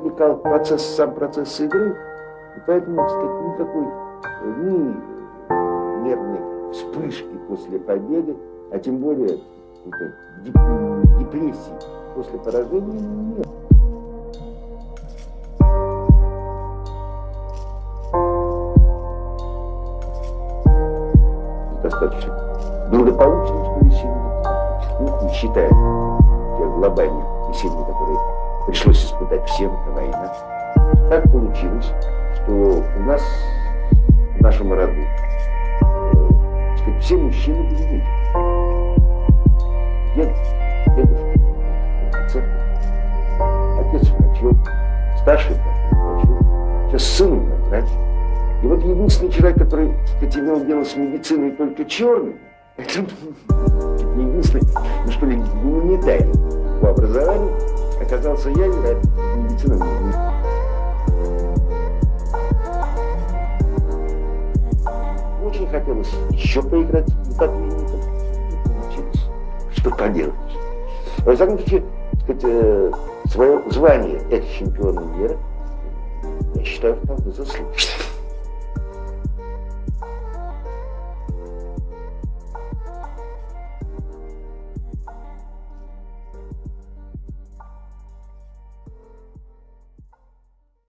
увлекал процесс, сам процесс игры, и поэтому, так сказать, никакой ни нервной вспышки после победы, а тем более депрессии после поражения нет. Достаточно благополучно, что ли, семьи, ну, не считая тех глобальных веселья, которые пришлось испытать всем, это война. Так получилось, что у нас, в нашем роду, все мужчины были дети. Дедушка, офицер, отец врачом, старший брат врачом, сейчас сын на врач. И вот единственный человек, который, так сказать, имел дело с медициной только черным, это не единственный, ну что ли, гуманитарий по образованию, оказался я, а медицина не. Очень хотелось еще поиграть в подвижников. Получилось. Что поделать. Во всяком случае, так сказать, свое звание экс-чемпиона мира я считаю вполне заслуженным.